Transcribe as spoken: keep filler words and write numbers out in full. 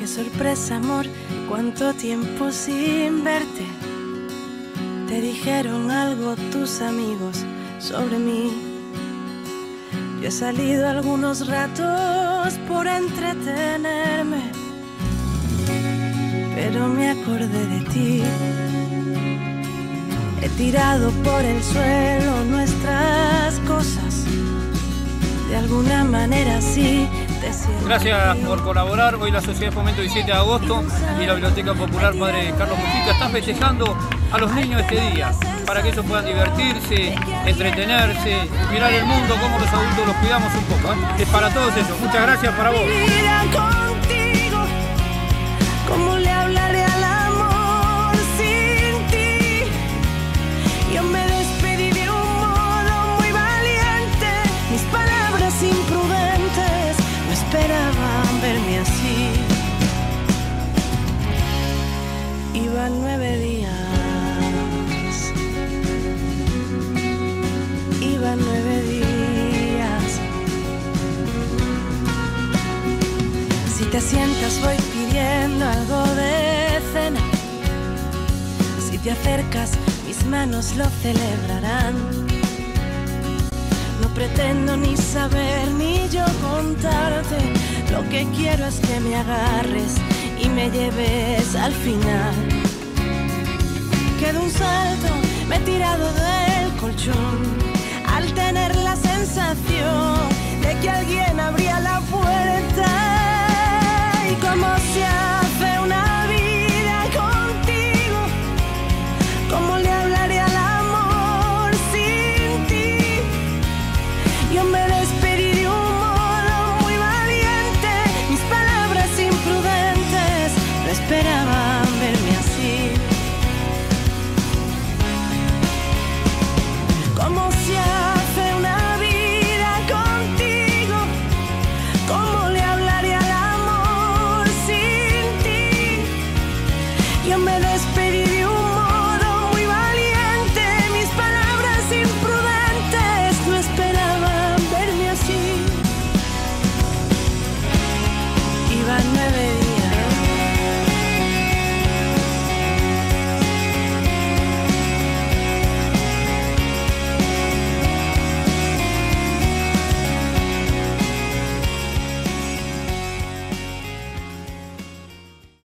sorpresa, amor, cuánto tiempo sin verte. Te dijeron algo tus amigos sobre mí. Yo he salido algunos ratos por entretenerme, pero me acordé de ti. He tirado por el suelo nuestras cosas. De alguna manera sí. Gracias por colaborar. Hoy la Sociedad de Fomento diecisiete de agosto y la Biblioteca Popular Padre Carlos Mujica están festejando a los niños este día para que ellos puedan divertirse, entretenerse, mirar el mundo, cómo los adultos los cuidamos un poco, ¿eh? Es para todos ellos. Muchas gracias para vos. Contigo, ¿cómo le hablaré al amor sin ti? Yo me despedí de un modo muy valiente. Mis palabras imprudentes no esperaban verme así. Iban nueve días. Iban nueve días. Si te sientas voy pidiendo algo de cena. Si te acercas mis manos lo celebrarán. No pretendo ni saber ni yo contarte. Lo que quiero es que me agarres y me lleves al final. Que de un salto me he tirado del colchón al tener la sensación